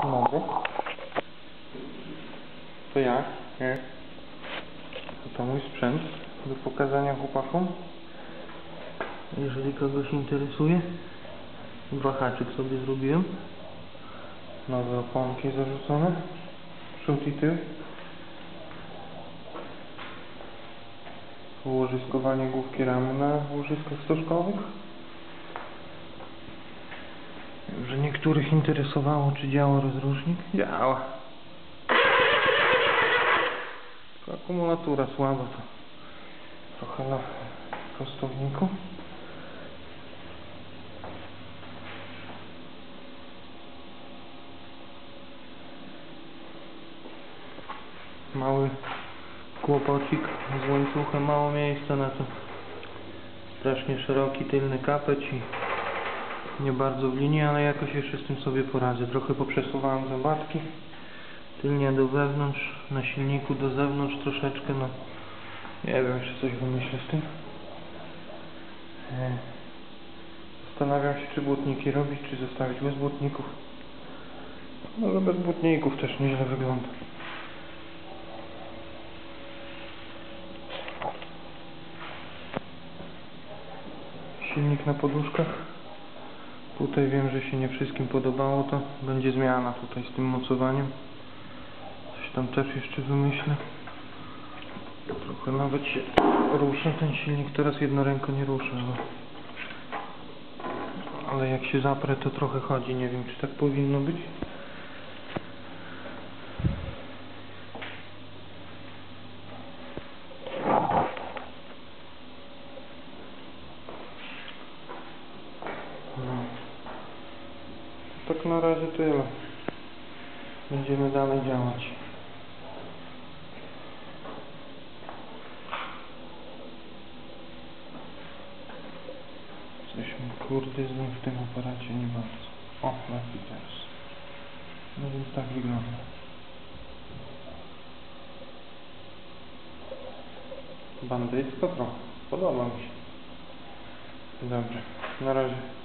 Mogę. To jak? Nie. To mój sprzęt do pokazania chłopakom. Jeżeli kogoś interesuje. Wahaczyk sobie zrobiłem. Nowe oponki zarzucone. Przód i tył. Ułożyskowanie główki ramy na łożyskach stożkowych. Wiem, że niektórych interesowało, czy działa rozrusznik. Działa. Tylko akumulatura słaba, to trochę na prostowniku. Mały kłopocik z łańcuchem, mało miejsca na to. Strasznie szeroki tylny kapeć i nie bardzo w linii, ale jakoś jeszcze z tym sobie poradzę. Trochę poprzesuwałem zębatki. Tylnie do wewnątrz, na silniku do zewnątrz troszeczkę, no nie wiem, jeszcze coś wymyślę z tym. Zastanawiam się, czy błotniki robić, czy zostawić bez błotników. Może bez błotników też nieźle wygląda. Silnik na poduszkach. Tutaj wiem, że się nie wszystkim podobało, to będzie zmiana tutaj z tym mocowaniem. Coś tam też jeszcze wymyślę. Trochę nawet się rusza ten silnik, teraz jednoręko nie rusza, ale jak się zaprę, to trochę chodzi. Nie wiem, czy tak powinno być. Tak na razie tyle. Będziemy dalej działać. Coś mi kurde znów w tym aparacie nie bardzo. O, lepiej teraz. No więc tak wygląda. Bandycko trochę. Podoba mi się. Dobrze. Na razie.